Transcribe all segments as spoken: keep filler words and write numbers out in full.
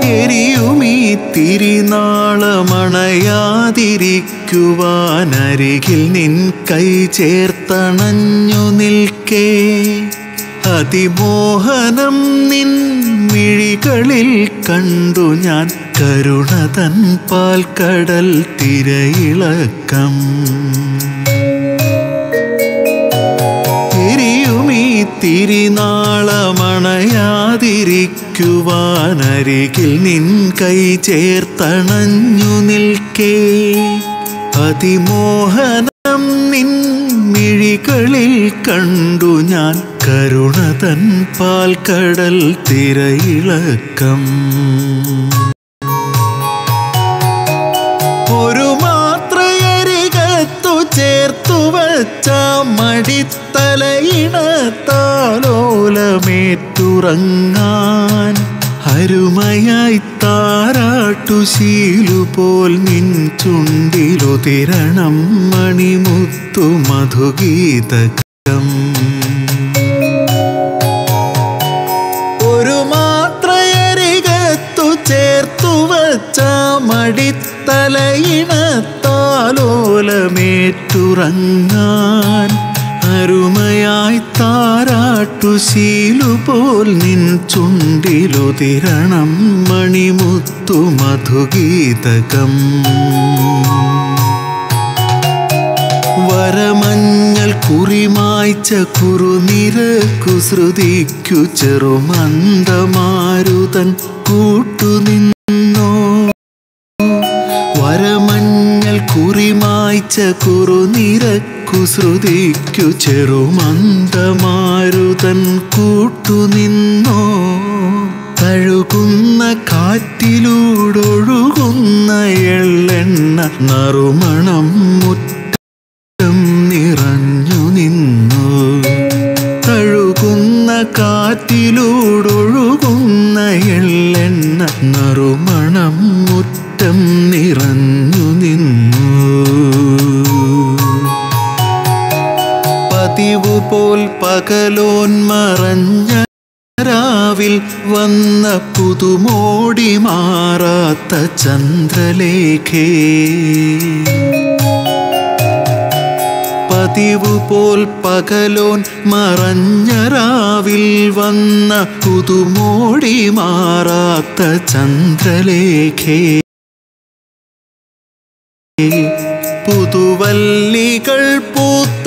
എരിയുമീ തിരിനാളമണയാതിരിക്കുവാനരികിൽ നിൻ കൈ ചേർത്തണഞ്ഞു നിൽക്കേ അതിമോഹനം നിൻ മിഴികളിൽ കണ്ടു ഞാൻ കരുണതൻ പാൽക്കടൽ തിരയിളക്കം എരിയുമീ തിരിനാളമണയാതിരിക്കുവാനരികിൽ നിൻ കൈ ചേർത്തണഞ്ഞു നിൽക്കേ അതിമോഹനം നിൻ മിഴികളിൽ കണ്ടു ഞാൻ കരുണതൻ പാൽക്കടൽ തിരയിളക്കം ഒരു മാത്രയരികത്തു ചേർത്തു വച്ച മടിത്തലയിണത്താലോലമേറ്റുറങ്ങാൻ അരുമയായി താരാട്ടുശീലുപോൽ നിൻ ചുണ്ടിലുതിരണം മണിമുത്തു മധുഗീതകം ഒരു മാത്രയരികത്തു ചേർത്തു വച്ച മടിത്തലയിണത്താലോലമേറ്റുറങ്ങാൻ അരുമയായി താരാട്ടുശീലുപോൽ നിൻ ചുണ്ടിലുതിരണം മണിമുത്തു മധുഗീതകം വരമഞ്ഞൾ കുറിമായ്ച്ച കുറുനിര കുസൃതിക്കു ചെറുമന്ദമാരുതൻ കൂട്ടുനിന്നോ വരമഞ്ഞൾ കുറിമായ്ച്ച കുറുനിര കുസൃതിക്കു ചെറുമന്ദമാരുതൻ കൂട്ടുനിന്നോ തഴുകുന്ന കാറ്റിലൂടൊഴുകുന്ന എള്ളെണ്ണ നറുമണം മുറ്റം നിറഞ്ഞു നിന്നു തഴുകുന്ന കാറ്റിലൂടൊഴുകുന്ന എള്ളെണ്ണ നറുമണം മുറ്റം നിറഞ്ഞു നിന്നു പതിവുപോൽ പകലോന്മറഞ്ഞ രാവിൽ വന്ന പുതുമോടി മാറാത്ത ചന്ദ്രലേഖേ പതിവുപോൽ പകലോൻ മറഞ്ഞ രാവിൽ വന്ന പുതുമോടി മാറാത്ത ചന്ദ്രലേഖേ പുതുവല്ലികൾ പൂത്ത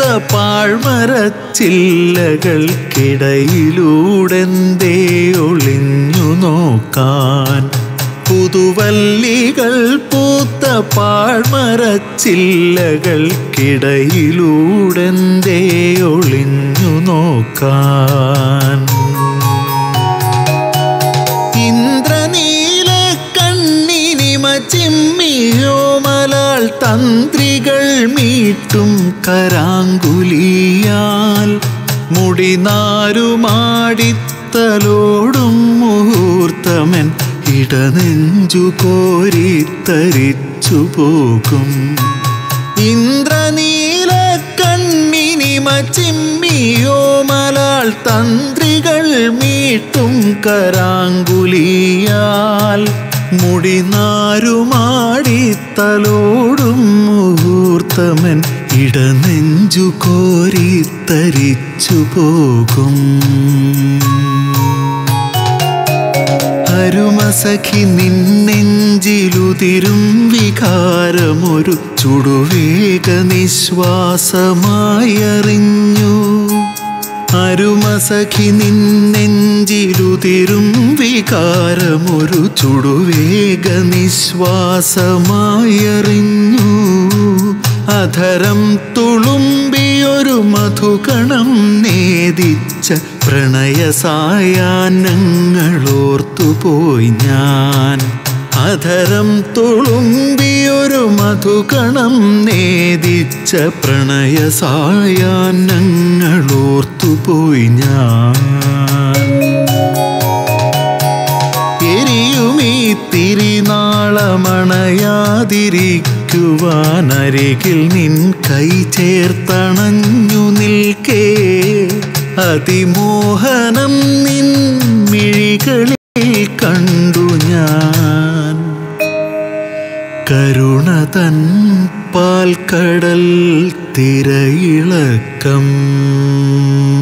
പാഴ്മരച്ചില്ലകൾക്കിടയിലൂടെന്തേ ഒളിഞ്ഞു നോക്കാൻ പുതുവല്ലികൾ പൂത്ത പാഴ്മരച്ചില്ലകൾക്കിടയിലൂടെന്തേ ഒളിഞ്ഞു നോക്കാൻ ഇന്ദ്രനീല കണ്ണിനിമ ചിമ്മിയോ മലാൾ തന്ത്രികൾ മീട്ടും കരാങ്കുലിയാൽ മുടിനാരുമാടിത്തലോടും മുഹൂർത്തമൻ ഇടനെഞ്ചു കോരിത്തരിച്ചു പോകും ഇന്ദ്രനീല കണ്ണിനിമ ചിമ്മിയോ മലാൾ തന്ത്രികൾ മീട്ടും കരാങ്കുലിയാൽ മുടിനാരുമാടിത്തലോടും മുഹൂർത്തമൻ ഇടനെഞ്ചു കോരിത്തരിച്ചു പോകും അരുമസഖി നിന്നെഞ്ചിലുതിരും വികാരമൊരു ചുടുവേഗ നിശ്വാസമായി അറിഞ്ഞു അരുമസഖി നിന്നെഞ്ചിലുതിരും വികാരമൊരു ചുടുവേഗ നിശ്വാസമായി അറിഞ്ഞു അധരം തുളുമ്പിയൊരു മധുകണം നേദിച്ച പ്രണയസായാഹ്നങ്ങളോർത്തുപോയി ഞാൻ അധരം തുളുമ്പിയൊരു മധുകണം നേദിച്ച പ്രണയസായാഹ്നങ്ങളോർത്തുപോയി ഞാൻ എരിയുമീ തിരിനാളമണയാതിരിക്കുവാനരികിൽ നിൻ കൈ ചേർത്തണഞ്ഞു നിൽക്കേ അതിമോഹനം നിൻ മിഴികളിൽ കണ്ടു ഞാൻ തൻ പാൽക്കടൽ തിരയിളക്കം